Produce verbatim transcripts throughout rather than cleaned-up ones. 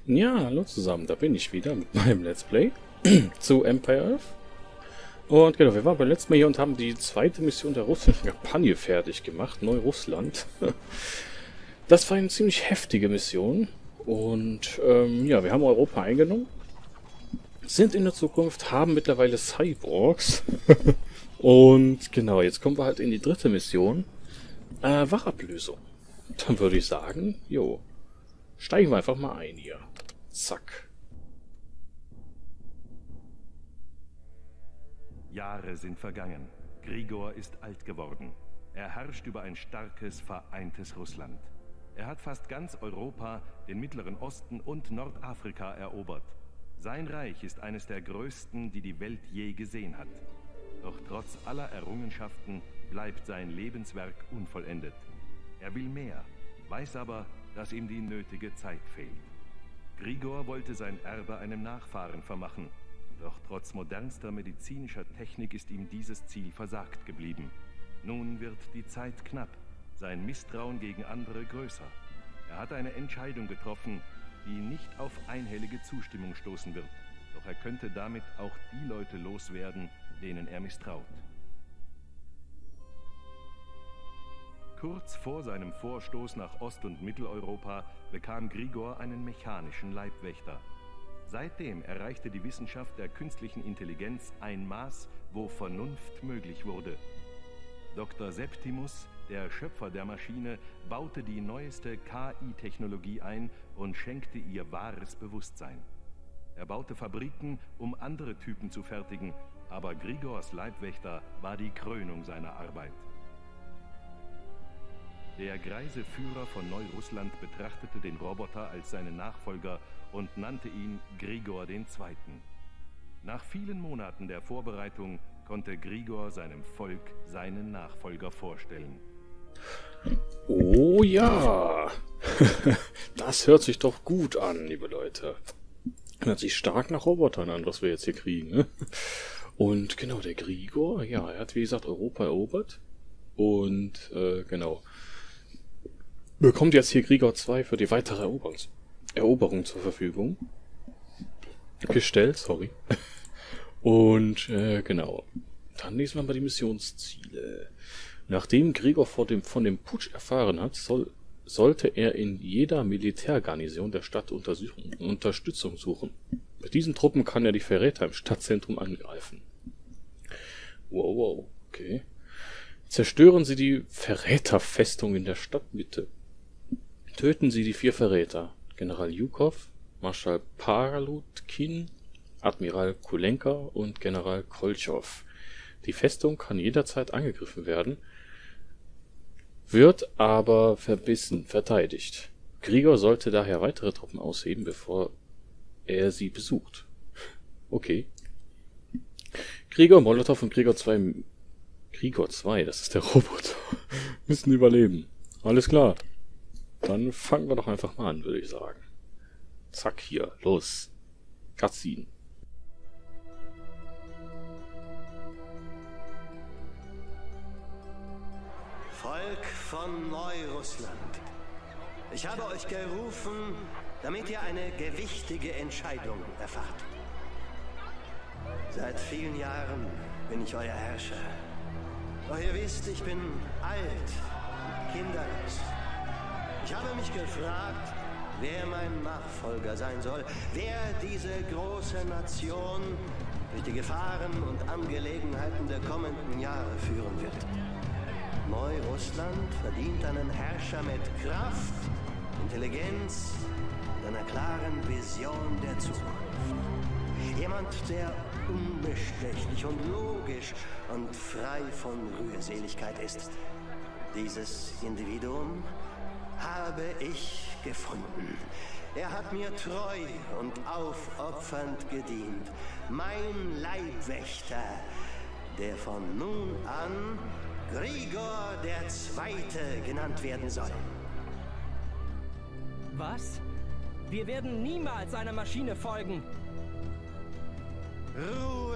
Ja, hallo zusammen, da bin ich wieder mit meinem Let's Play zu Empire Earth. Und genau, wir waren beim letzten Mal hier und haben die zweite Mission der russischen Kampagne fertig gemacht, Neurussland. Das war eine ziemlich heftige Mission und ähm, ja, wir haben Europa eingenommen, sind in der Zukunft, haben mittlerweile Cyborgs und genau, jetzt kommen wir halt in die dritte Mission, äh, Wachablösung. Dann würde ich sagen, jo, steigen wir einfach mal ein hier. Zack. Jahre sind vergangen. Grigor ist alt geworden. Er herrscht über ein starkes, vereintes Russland. Er hat fast ganz Europa, den Mittleren Osten und Nordafrika erobert. Sein Reich ist eines der größten, die die Welt je gesehen hat. Doch trotz aller Errungenschaften bleibt sein Lebenswerk unvollendet. Er will mehr, weiß aber, dass ihm die nötige Zeit fehlt. Grigor wollte sein Erbe einem Nachfahren vermachen, doch trotz modernster medizinischer Technik ist ihm dieses Ziel versagt geblieben. Nun wird die Zeit knapp, sein Misstrauen gegen andere größer. Er hat eine Entscheidung getroffen, die nicht auf einhellige Zustimmung stoßen wird, doch er könnte damit auch die Leute loswerden, denen er misstraut. Kurz vor seinem Vorstoß nach Ost- und Mitteleuropa bekam Grigor einen mechanischen Leibwächter. Seitdem erreichte die Wissenschaft der künstlichen Intelligenz ein Maß, wo Vernunft möglich wurde. Doktor Septimus, der Schöpfer der Maschine, baute die neueste K I-Technologie ein und schenkte ihr wahres Bewusstsein. Er baute Fabriken, um andere Typen zu fertigen, aber Grigors Leibwächter war die Krönung seiner Arbeit. Der greise Führer von Neurussland betrachtete den Roboter als seinen Nachfolger und nannte ihn Grigor den Zweiten. Nach vielen Monaten der Vorbereitung konnte Grigor seinem Volk seinen Nachfolger vorstellen. Oh ja, das hört sich doch gut an, liebe Leute. Hört sich stark nach Robotern an, was wir jetzt hier kriegen. Ne? Und genau, der Grigor, ja, er hat wie gesagt Europa erobert. Und äh, genau, bekommt jetzt hier Grigor zwei für die weitere Eroberung, Eroberung zur Verfügung gestellt, sorry. Und äh, genau, dann lesen wir mal die Missionsziele. Nachdem Grigor vor dem, von dem Putsch erfahren hat, soll, sollte er in jeder Militärgarnison der Stadt Unterstützung suchen. Mit diesen Truppen kann er die Verräter im Stadtzentrum angreifen. Wow, wow, okay. Zerstören Sie die Verräterfestung in der Stadtmitte. Töten Sie die vier Verräter. General Jukov, Marschall Palutkin, Admiral Kulenka und General Kolchow. Die Festung kann jederzeit angegriffen werden, wird aber verbissen verteidigt. Grigor sollte daher weitere Truppen ausheben, bevor er sie besucht. Okay. Grigor, Molotow und Grigor zwei... Grigor zwei, das ist der Roboter. Müssen überleben. Alles klar. Dann fangen wir doch einfach mal an, würde ich sagen. Zack, hier, los. Cutscene. Volk von Neurussland. Ich habe euch gerufen, damit ihr eine gewichtige Entscheidung erfahrt. Seit vielen Jahren bin ich euer Herrscher. Doch ihr wisst, ich bin alt und kinderlos. Ich habe mich gefragt, wer mein Nachfolger sein soll, wer diese große Nation durch die Gefahren und Angelegenheiten der kommenden Jahre führen wird. Neurussland verdient einen Herrscher mit Kraft, Intelligenz und einer klaren Vision der Zukunft. Jemand, der unbestechlich und logisch und frei von Rührseligkeit ist. Dieses Individuum habe ich gefunden. Er hat mir treu und aufopfernd gedient. Mein Leibwächter, der von nun an Grigor der Zweite genannt werden soll. Was? Wir werden niemals einer Maschine folgen. Ruhe!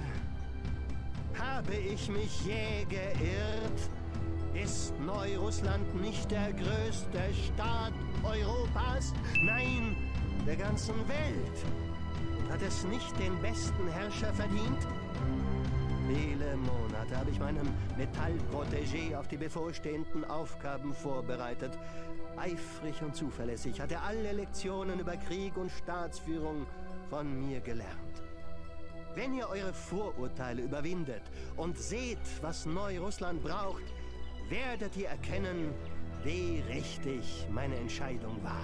Habe ich mich je geirrt? Ist Neurussland nicht der größte Staat Europas? Nein, der ganzen Welt. Und hat es nicht den besten Herrscher verdient? Viele Monate habe ich meinem Metallprotégé auf die bevorstehenden Aufgaben vorbereitet. Eifrig und zuverlässig hat er alle Lektionen über Krieg und Staatsführung von mir gelernt. Wenn ihr eure Vorurteile überwindet und seht, was Neurussland braucht, werdet ihr erkennen, wie richtig meine Entscheidung war.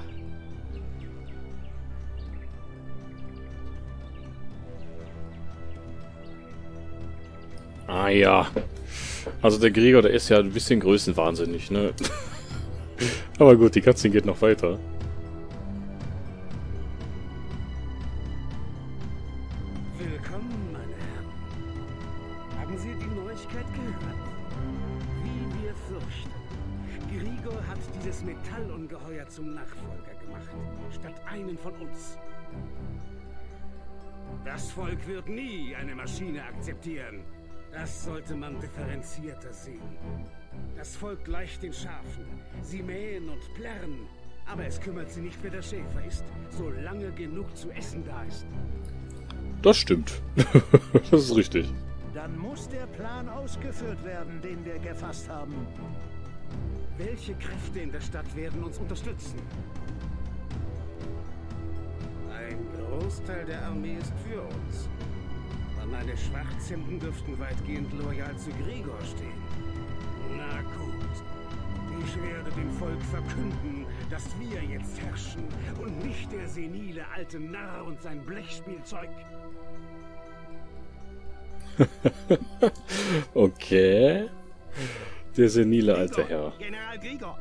Ah ja. Also der Gregor, der ist ja ein bisschen größenwahnsinnig, ne? Aber gut, die Cutscene geht noch weiter. Willkommen, meine Herren. Haben Sie die Neuigkeit gehört? Wie wir fürchten. Grigor hat dieses Metallungeheuer zum Nachfolger gemacht, statt einen von uns. Das Volk wird nie eine Maschine akzeptieren. Das sollte man differenzierter sehen. Das Volk gleicht den Schafen. Sie mähen und plärren. Aber es kümmert sie nicht, wer der Schäfer ist, solange genug zu essen da ist. Das stimmt. Das ist richtig. Dann muss der Plan ausgeführt werden, den wir gefasst haben. Welche Kräfte in der Stadt werden uns unterstützen? Ein Großteil der Armee ist für uns. Aber meine Schwarzhemden dürften weitgehend loyal zu Grigor stehen. Na gut. Ich werde dem Volk verkünden, dass wir jetzt herrschen und nicht der senile alte Narr und sein Blechspielzeug. Okay. Der senile alte Herr. General Grigor.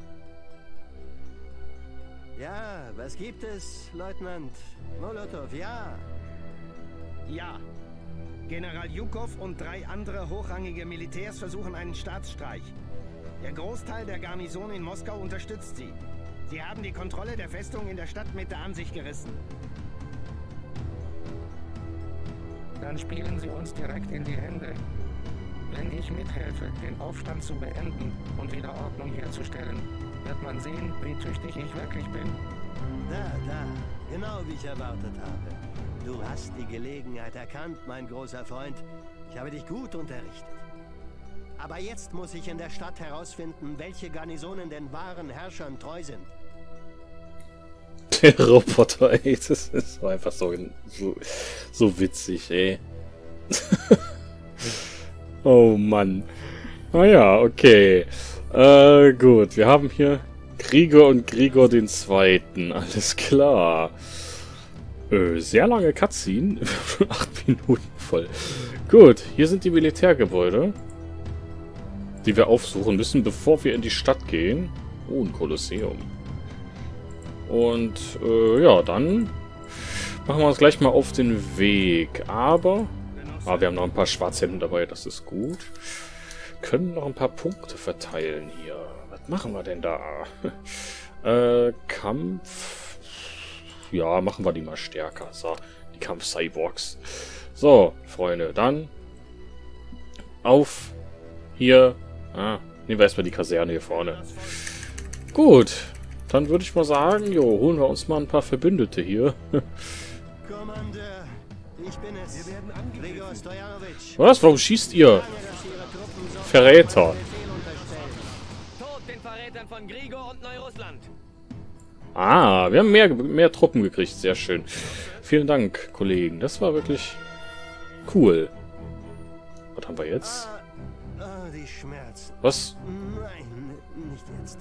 Ja, was gibt es, Leutnant Molotow? Ja. Ja. General Jukow und drei andere hochrangige Militärs versuchen einen Staatsstreich. Der Großteil der Garnison in Moskau unterstützt sie. Sie haben die Kontrolle der Festung in der Stadtmitte an sich gerissen. Dann spielen sie uns direkt in die Hände. Wenn ich mithelfe, den Aufstand zu beenden und wieder Ordnung herzustellen, wird man sehen, wie tüchtig ich wirklich bin. Da, da. Genau wie ich erwartet habe. Du hast die Gelegenheit erkannt, mein großer Freund. Ich habe dich gut unterrichtet. Aber jetzt muss ich in der Stadt herausfinden, welche Garnisonen den wahren Herrschern treu sind. Der Roboter, ey, das ist einfach so, so, so witzig, ey. Oh Mann. Naja, okay. Äh, gut, wir haben hier Grigor und Grigor den Zweiten. Alles klar. Äh, sehr lange Cutscene. Acht Minuten voll. Gut, hier sind die Militärgebäude, die wir aufsuchen müssen, bevor wir in die Stadt gehen. Oh, ein Kolosseum. Und, äh, ja, dann machen wir uns gleich mal auf den Weg. Aber, ah, wir haben noch ein paar Schwarzhemden dabei, das ist gut. Können noch ein paar Punkte verteilen hier. Was machen wir denn da? äh, Kampf. Ja, machen wir die mal stärker. So, die Kampf-Cyborgs. So, Freunde, dann auf hier. Ah, nehmen wir erstmal die Kaserne hier vorne. Gut, dann würde ich mal sagen, jo, holen wir uns mal ein paar Verbündete hier. Kommandeur, ich bin es. Grigor Stojanowitsch. Was? Warum schießt ihr? Verräter. Tod den Verrätern von Grigor und Neurussland. Ah, wir haben mehr, mehr Truppen gekriegt. Sehr schön. Vielen Dank, Kollegen. Das war wirklich cool. Was haben wir jetzt? Ah, ah, die Schmerzen. Was? Nein, nicht jetzt.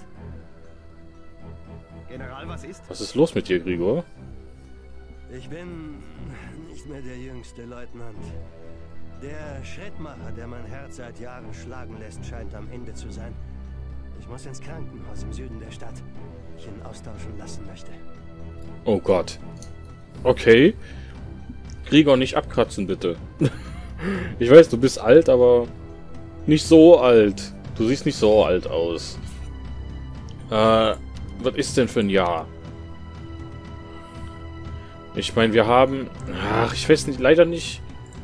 General, was ist? Was ist los mit dir, Grigor? Ich bin nicht mehr der jüngste Leutnant. Der Schrittmacher, der mein Herz seit Jahren schlagen lässt, scheint am Ende zu sein. Ich muss ins Krankenhaus im Süden der Stadt, ich ihn austauschen lassen möchte. Oh Gott. Okay. Grigor, nicht abkratzen, bitte. Ich weiß, du bist alt, aber nicht so alt. Du siehst nicht so alt aus. Äh, was ist denn für ein Jahr? Ich meine, wir haben... Ach, ich weiß nicht, leider nicht...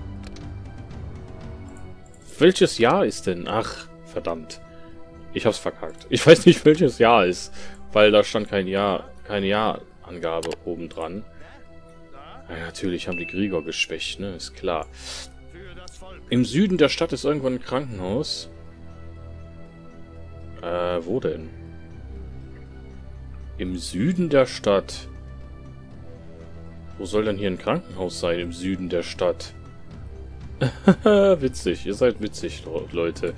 Welches Jahr ist denn? Ach, verdammt. Ich hab's verkackt. Ich weiß nicht, welches Jahr ist. Weil da stand kein Jahr. Kein Jahr. Angabe oben dran. Ja, natürlich haben die Grigor geschwächt, ne? Ist klar. Im Süden der Stadt ist irgendwann ein Krankenhaus. Äh, wo denn? Im Süden der Stadt. Wo soll denn hier ein Krankenhaus sein im Süden der Stadt? Witzig, ihr seid witzig, Leute.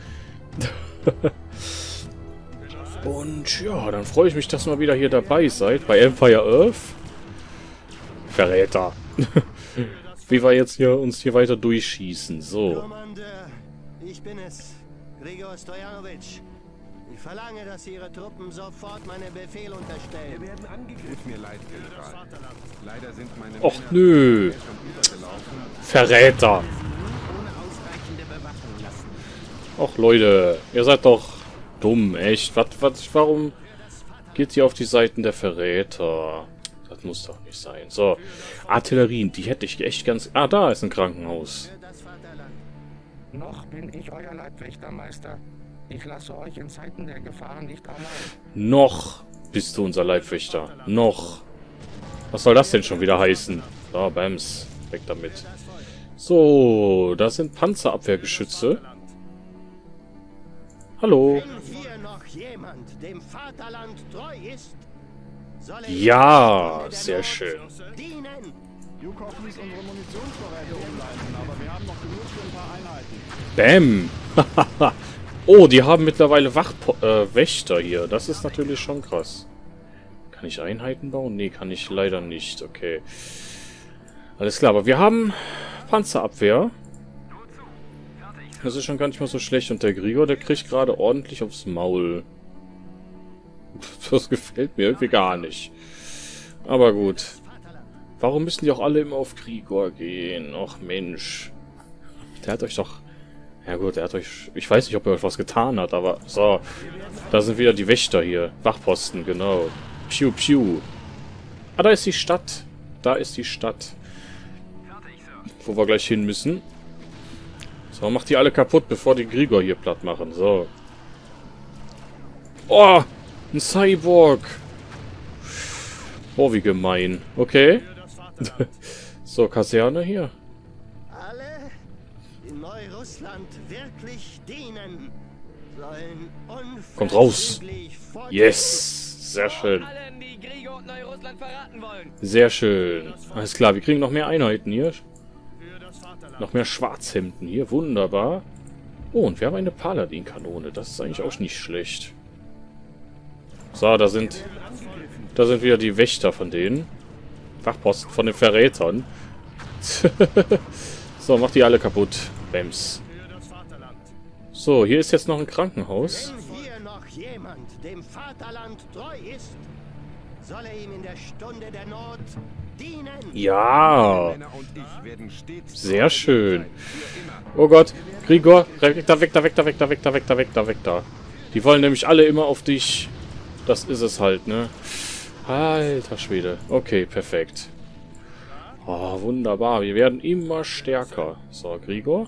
Und ja, dann freue ich mich, dass ihr mal wieder hier dabei seid bei Empire Earth. Verräter. Wie wir jetzt hier uns hier weiter durchschießen. So. Kommandeur, ich bin es, Grigor Stojanovic. Ich verlange, dass Sie Ihre Truppen sofort meinen Befehl unterstellen. Wir werden angegriffen. Mir leid, General. Leider sind meine Och nö. Verräter. Ohne ausreichende Bewachung lassen. Och Leute, ihr seid doch dumm, echt. Was, was, warum geht ihr auf die Seiten der Verräter? Das muss doch nicht sein. So, Artillerien, die hätte ich echt ganz... Ah, da ist ein Krankenhaus. Noch bin ich euer Leibwächtermeister. Ich lasse euch in Zeiten der Gefahr nicht allein. Noch bist du unser Leibwächter. Noch. Was soll das denn schon wieder heißen? So, Bams. Weg damit. So, das sind Panzerabwehrgeschütze. Hallo. Wenn hier noch jemand dem Vaterland treu ist, soll er Ja, sehr schön. dienen. Yukov ließ unsere Munitionsvorräte umleiten, aber wir haben noch genug für ein paar Einheiten. Bam. Oh, die haben mittlerweile Wachpo äh, Wächter hier. Das ist natürlich schon krass. Kann ich Einheiten bauen? Nee, kann ich leider nicht. Okay. Alles klar, aber wir haben Panzerabwehr. Das ist schon gar nicht mal so schlecht. Und der Grigor, der kriegt gerade ordentlich aufs Maul. Das gefällt mir irgendwie gar nicht. Aber gut. Warum müssen die auch alle immer auf Grigor gehen? Och Mensch. Der hat euch doch... Ja gut, er hat euch... Ich weiß nicht, ob er euch was getan hat, aber... So. Da sind wieder die Wächter hier. Wachposten, genau. Piu, piu. Ah, da ist die Stadt. Da ist die Stadt. Wo wir gleich hin müssen. So, macht die alle kaputt, bevor die Grigor hier platt machen. So. Oh! Ein Cyborg! Oh, wie gemein. Okay. So, Kaserne hier. Alle in Neurussland wirklich dienen, sollen Kommt raus. unverzüglich vor- Yes! Sehr schön. Allen, die Grigor und Neurussland verraten wollen. Sehr schön. Alles klar, wir kriegen noch mehr Einheiten hier. Noch mehr Schwarzhemden hier. Wunderbar. Oh, und wir haben eine Paladin-Kanone. Das ist eigentlich auch nicht schlecht. So, da sind... Da sind wieder die Wächter von denen. Wachposten von den Verrätern. So, macht die alle kaputt. Bams. So, hier ist jetzt noch ein Krankenhaus. Wenn hier noch jemand dem Vaterland treu ist, soll er ihm in der Stunde der Not dienen. Ja. Männer und ich werden stets Sehr schön. Oh Gott. Grigor. Weg da, weg da, weg da, weg da, weg da, weg da, weg da, weg da. Die wollen nämlich alle immer auf dich. Das ist es halt, ne? Alter Schwede. Okay, perfekt. Oh, wunderbar. Wir werden immer stärker. So, Grigor.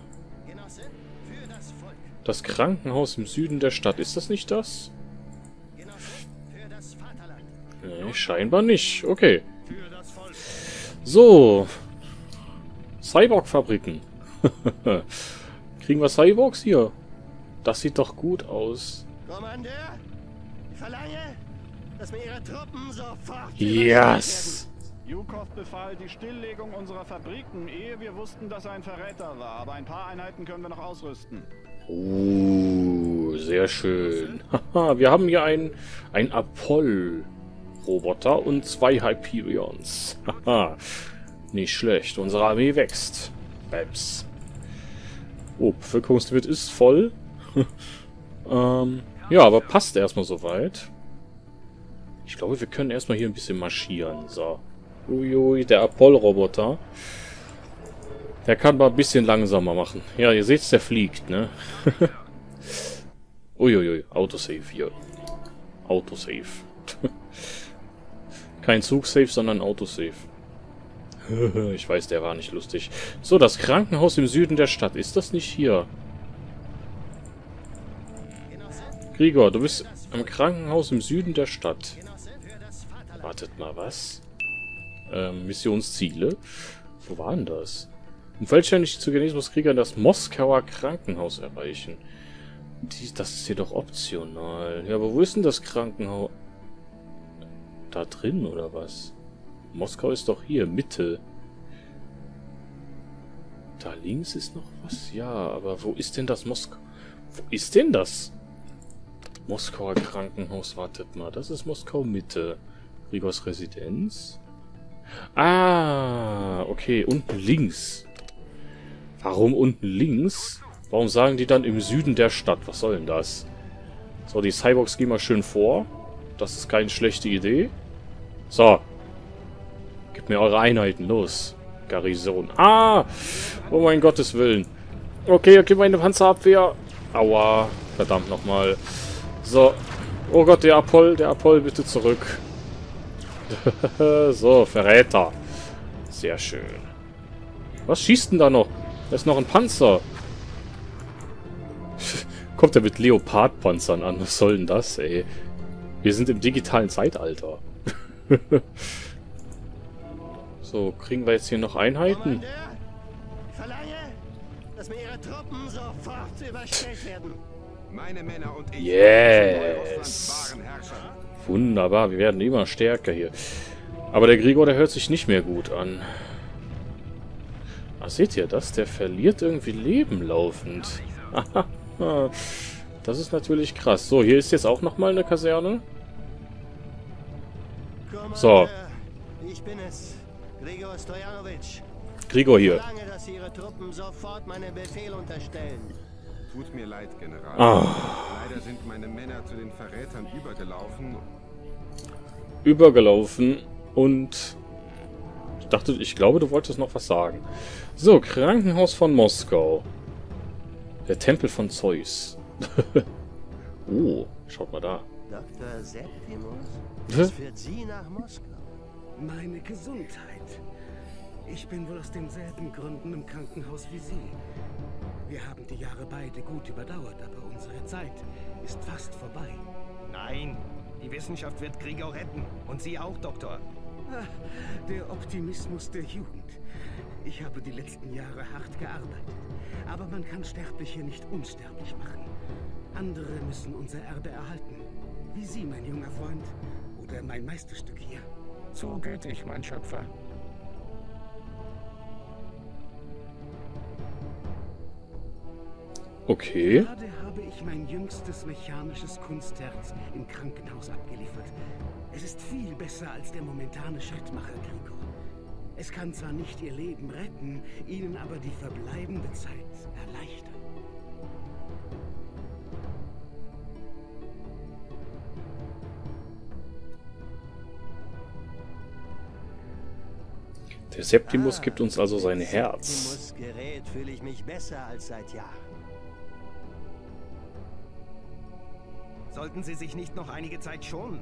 Das Krankenhaus im Süden der Stadt. Ist das nicht das? Nee, scheinbar nicht. Okay. So. Cyborg-Fabriken. Kriegen wir Cyborgs hier? Das sieht doch gut aus. Kommandeur, ich verlange, dass mir Ihre Truppen sofort... Yes! Yukov befahl die Stilllegung unserer Fabriken, ehe wir wussten, dass er ein Verräter war. Aber ein paar Einheiten können wir noch ausrüsten. Uh, sehr schön. Haha, wir haben hier ein, ein Apoll-Roboter und zwei Hyperions. Haha, nicht schlecht. Unsere Armee wächst. Bams. Oh, Bevölkerungslimit ist voll. ähm, ja, aber passt erstmal soweit. Ich glaube, wir können erstmal hier ein bisschen marschieren. So. Uiui, der Apoll-Roboter. Der kann mal ein bisschen langsamer machen. Ja, ihr seht, der fliegt, ne? Uiuiui, Autosave hier. Autosave. Kein Zugsave, sondern Autosave. Ich weiß, der war nicht lustig. So, das Krankenhaus im Süden der Stadt. Ist das nicht hier? Grigor, du bist am Krankenhaus im Süden der Stadt. Wartet mal, was? Ähm, Missionsziele. Wo war denn das? Um vollständig zu genesen, muss Krieger das Moskauer Krankenhaus erreichen. Dies, das ist jedoch optional. Ja, aber wo ist denn das Krankenhaus? Da drin, oder was? Moskau ist doch hier, Mitte. Da links ist noch was? Ja, aber wo ist denn das Moskau? Wo ist denn das Moskauer Krankenhaus? Wartet mal, das ist Moskau Mitte. Grigors Residenz. Ah, okay, unten links. Warum unten links? Warum sagen die dann im Süden der Stadt? Was soll denn das? So, die Cyborgs gehen mal schön vor. Das ist keine schlechte Idee. So. Gebt mir eure Einheiten, los. Garnison. Ah! Oh mein Gottes Willen. Okay, okay, meine Panzerabwehr. Aua. Verdammt nochmal. So. Oh Gott, der Apoll, der Apoll, bitte zurück. So, Verräter. Sehr schön. Was schießt denn da noch? Da ist noch ein Panzer. Kommt er mit Leopardpanzern an? Was soll denn das, ey? Wir sind im digitalen Zeitalter. So, kriegen wir jetzt hier noch Einheiten? Verlange, dass mir ihre Truppen sofort überstellt werden. Meine Männer und ich Yes! Wunderbar, wir werden immer stärker hier. Aber der Grigor, der hört sich nicht mehr gut an. Ah, seht ihr das? Der verliert irgendwie Leben laufend. Das ist natürlich krass. So, hier ist jetzt auch nochmal eine Kaserne. So. Ich bin es, Grigor Stojanovic. Grigor hier. Verlange, dass ihre Truppen sofort meinen Befehl unterstellen. Tut mir leid, General. Ah. Leider sind meine Männer zu den Verrätern übergelaufen. Übergelaufen und... Ich dachte, ich glaube, du wolltest noch was sagen. So, Krankenhaus von Moskau. Der Tempel von Zeus. Oh, schaut mal da. Doktor Septimus, was führt Sie nach Moskau? Meine Gesundheit. Ich bin wohl aus denselben Gründen im Krankenhaus wie Sie. Wir haben die Jahre beide gut überdauert, aber unsere Zeit ist fast vorbei. Nein, die Wissenschaft wird Grigor retten. Und Sie auch, Doktor. Ah, der Optimismus der Jugend. Ich habe die letzten Jahre hart gearbeitet. Aber man kann Sterbliche nicht unsterblich machen. Andere müssen unser Erbe erhalten. Wie Sie, mein junger Freund. Oder mein Meisterstück hier. Zu gütig, mein Schöpfer. Okay. Gerade habe ich mein jüngstes mechanisches Kunstherz im Krankenhaus abgeliefert. Es ist viel besser als der momentane Schrittmacher, Grigor. Es kann zwar nicht ihr Leben retten, ihnen aber die verbleibende Zeit erleichtern. Der Septimus gibt uns also sein Mit Herz. Septimus Gerät fühle ich mich besser als seit Jahren. Sollten Sie sich nicht noch einige Zeit schonen?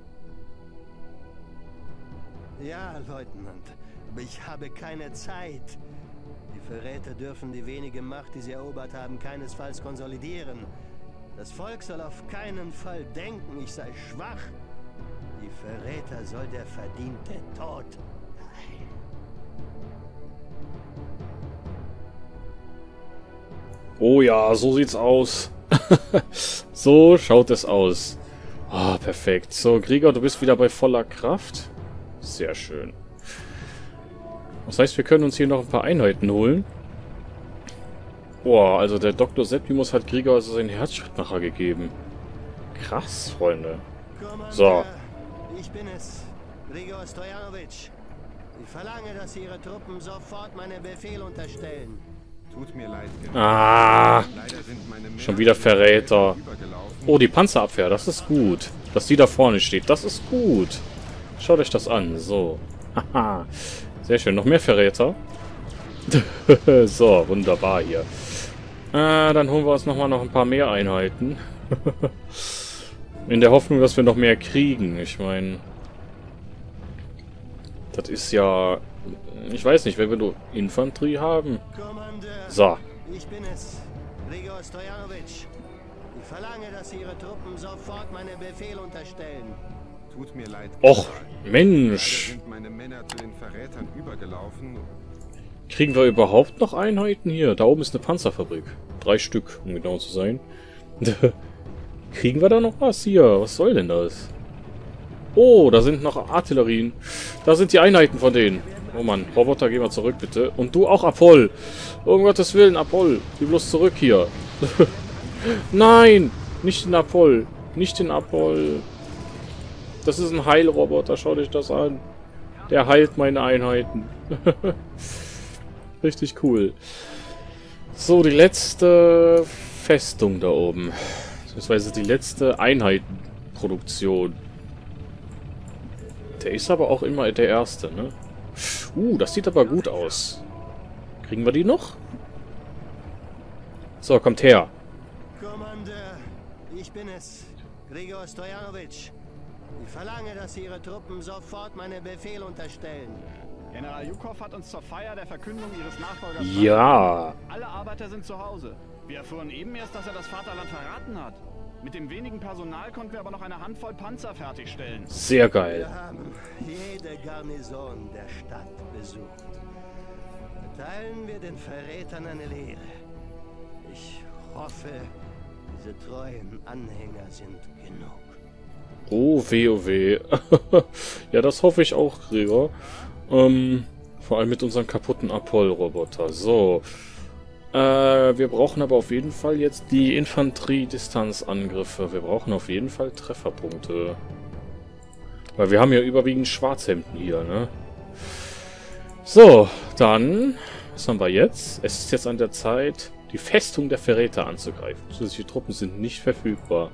Ja, Leutnant, aber ich habe keine Zeit. Die Verräter dürfen die wenige Macht, die sie erobert haben, keinesfalls konsolidieren. Das Volk soll auf keinen Fall denken, ich sei schwach. Die Verräter soll der verdiente Tod sein. Oh ja, so sieht's aus. So schaut es aus. Ah, perfekt. So, Grigor, du bist wieder bei voller Kraft. Sehr schön. Das heißt, wir können uns hier noch ein paar Einheiten holen. Boah, also der Doktor Septimus hat Grigor also seinen Herzschrittmacher gegeben. Krass, Freunde. So. Ich bin es, Grigor Stojanovic. Ich verlange, dass Sie Ihre Truppen sofort meinen Befehl unterstellen. Tut mir leid, Ah, Leider sind meine Männer schon wieder Verräter. übergelaufen. Oh, die Panzerabwehr, das ist gut. Dass die da vorne steht, das ist gut. Schaut euch das an, so. Haha, sehr schön, noch mehr Verräter. So, wunderbar hier. Ah, dann holen wir uns nochmal noch ein paar mehr Einheiten. In der Hoffnung, dass wir noch mehr kriegen. Ich meine, das ist ja... Ich weiß nicht, wenn wir nur Infanterie haben. Kommandeur, So. ich bin es, Grigor Stojanovic. Ich verlange, dass Sie Ihre Truppen sofort meinen Befehl unterstellen. Tut mir leid. Och, Leider Mensch. sind meine Männer zu den Verrätern übergelaufen. Kriegen wir überhaupt noch Einheiten hier? Da oben ist eine Panzerfabrik. Drei Stück, um genau zu sein. Kriegen wir da noch was hier? Was soll denn das? Oh, da sind noch Artillerien. Da sind die Einheiten von denen. Oh Mann, Roboter, geh mal zurück, bitte. Und du auch, Apoll. Oh, um Gottes Willen, Apoll. Geh bloß zurück hier. Nein! Nicht den Apoll. Nicht den Apoll. Das ist ein Heilroboter, schau dich das an. Der heilt meine Einheiten. Richtig cool. So, die letzte Festung da oben. Beziehungsweise die letzte Einheitenproduktion. Der ist aber auch immer der Erste, ne? Uh, das sieht aber gut aus. Kriegen wir die noch? So, kommt her. Kommandeur, ich bin es, Grigor Stojanovic. Ich verlange, dass Sie Ihre Truppen sofort meinen Befehl unterstellen. General Jukov hat uns zur Feier der Verkündung Ihres Nachfolgers... Ja. Alle Arbeiter sind zu Hause. Wir erfuhren eben erst, dass er das Vaterland verraten hat. Mit dem wenigen Personal konnten wir aber noch eine Handvoll Panzer fertigstellen. Sehr geil. Wir haben jede Garnison der Stadt besucht. Erteilen wir den Verrätern eine Lehre. Ich hoffe, diese treuen Anhänger sind genug. Oh weh, oh weh. Ja, das hoffe ich auch, Gregor. Ähm, vor allem mit unserem kaputten Apoll-Roboter. So. Äh, wir brauchen aber auf jeden Fall jetzt die Infanterie-Distanzangriffe. Wir brauchen auf jeden Fall Trefferpunkte. Weil wir haben ja überwiegend Schwarzhemden hier, ne? So, dann... Was haben wir jetzt? Es ist jetzt an der Zeit, die Festung der Verräter anzugreifen. Zusätzliche Truppen sind nicht verfügbar.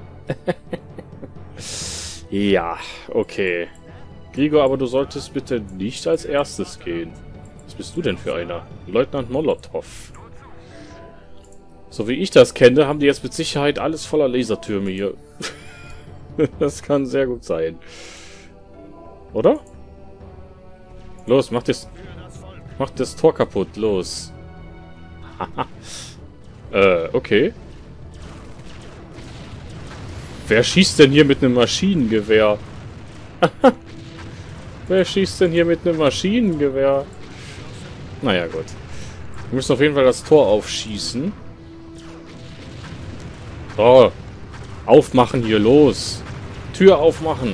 Ja, okay. Grigor, aber du solltest bitte nicht als erstes gehen. Was bist du denn für einer? Leutnant Molotow. So wie ich das kenne, haben die jetzt mit Sicherheit alles voller Lasertürme hier. Das kann sehr gut sein. Oder? Los, mach das, mach das Tor kaputt. Los. äh, okay. Wer schießt denn hier mit einem Maschinengewehr? Wer schießt denn hier mit einem Maschinengewehr? Naja, gut. Wir müssen auf jeden Fall das Tor aufschießen. So. Aufmachen hier, los. Tür aufmachen.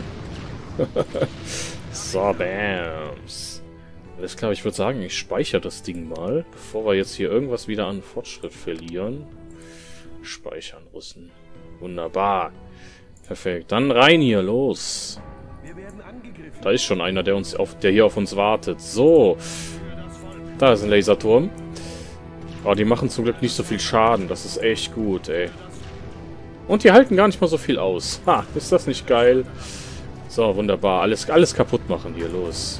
So, bams. Alles klar, ich würde sagen, ich speichere das Ding mal, bevor wir jetzt hier irgendwas wieder an Fortschritt verlieren. Speichern, Russen. Wunderbar. Perfekt. Dann rein hier, los. Da ist schon einer, der uns auf, der hier auf uns wartet. So. Da ist ein Laserturm. Oh, die machen zum Glück nicht so viel Schaden. Das ist echt gut, ey. Und die halten gar nicht mal so viel aus. Ha, ist das nicht geil? So, wunderbar. Alles, alles kaputt machen hier, los.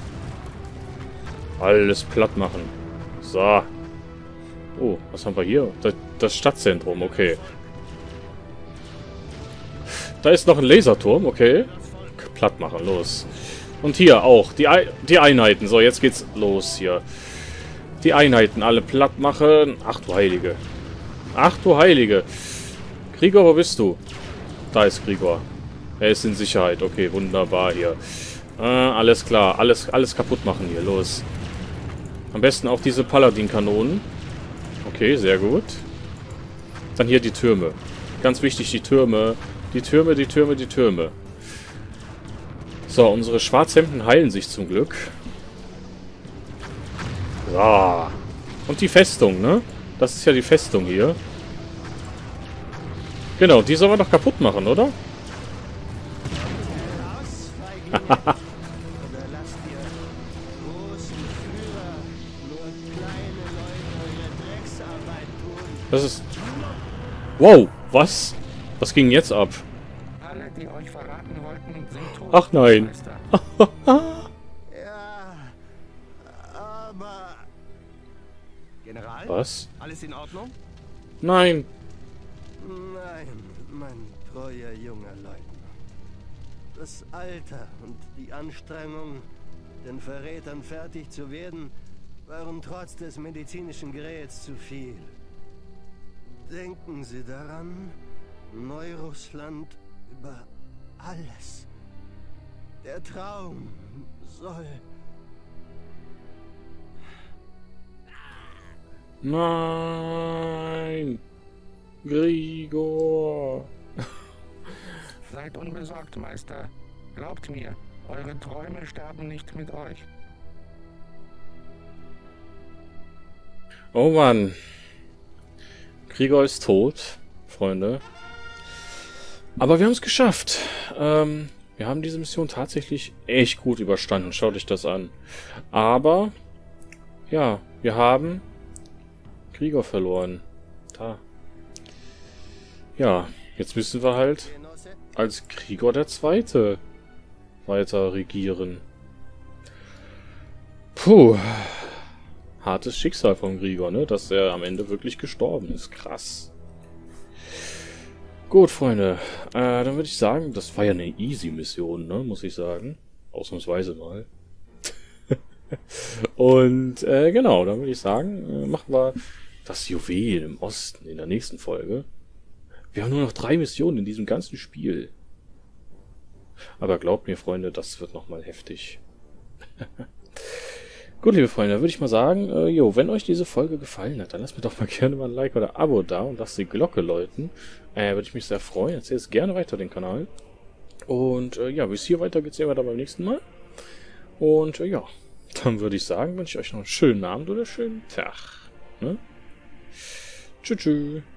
Alles platt machen. So. Oh, was haben wir hier? Das, das Stadtzentrum, okay. Da ist noch ein Laserturm, okay. Platt machen, los. Und hier auch, die, die Einheiten. So, jetzt geht's los hier. Die Einheiten alle platt machen. Ach du Heilige. Ach du Heilige. Grigor, wo bist du? Da ist Grigor. Er ist in Sicherheit. Okay, wunderbar hier. Äh, alles klar. Alles, alles kaputt machen hier. Los. Am besten auch diese Paladin-Kanonen. Okay, sehr gut. Dann hier die Türme. Ganz wichtig, die Türme. Die Türme, die Türme, die Türme. So, unsere Schwarzhemden heilen sich zum Glück. So. Und die Festung, ne? Das ist ja die Festung hier. Genau, die sollen wir doch kaputt machen, oder? Das ist... Wow, was? Was ging jetzt ab? Alle, die euch verraten wollten, sind tot. Ach nein. Ja, aber... General? Was? Alles in Ordnung? Nein. Nein, mein treuer junger Leutnant. Das Alter und die Anstrengung, den Verrätern fertig zu werden, waren trotz des medizinischen Geräts zu viel. Denken Sie daran, Neurussland über alles. Der Traum soll Nein! Grigor! Seid unbesorgt, Meister. Glaubt mir, eure Träume sterben nicht mit euch. Oh Mann. Grigor ist tot, Freunde. Aber wir haben es geschafft. Ähm, wir haben diese Mission tatsächlich echt gut überstanden. Schaut euch das an. Aber, ja, wir haben Grigor verloren. Da. Ja, jetzt müssen wir halt als Grigor der Zweite weiter regieren. Puh. Hartes Schicksal von Grigor, ne? Dass er am Ende wirklich gestorben ist. Krass. Gut, Freunde. Äh, dann würde ich sagen, das war ja eine Easy-Mission, ne? Muss ich sagen. Ausnahmsweise mal. Und, äh, genau, dann würde ich sagen, äh, machen wir das Juwel im Osten in der nächsten Folge. Wir haben nur noch drei Missionen in diesem ganzen Spiel. Aber glaubt mir, Freunde, das wird nochmal heftig. Gut, liebe Freunde, dann würde ich mal sagen, äh, jo, wenn euch diese Folge gefallen hat, dann lasst mir doch mal gerne mal ein Like oder Abo da und lasst die Glocke läuten. Äh, würde ich mich sehr freuen. Erzählt es gerne weiter den Kanal. Und äh, ja, wie es hier weitergeht, sehen wir dann beim nächsten Mal. Und äh, ja, dann würde ich sagen, wünsche ich euch noch einen schönen Abend oder einen schönen Tag. Ne? Tschüss, tschüss.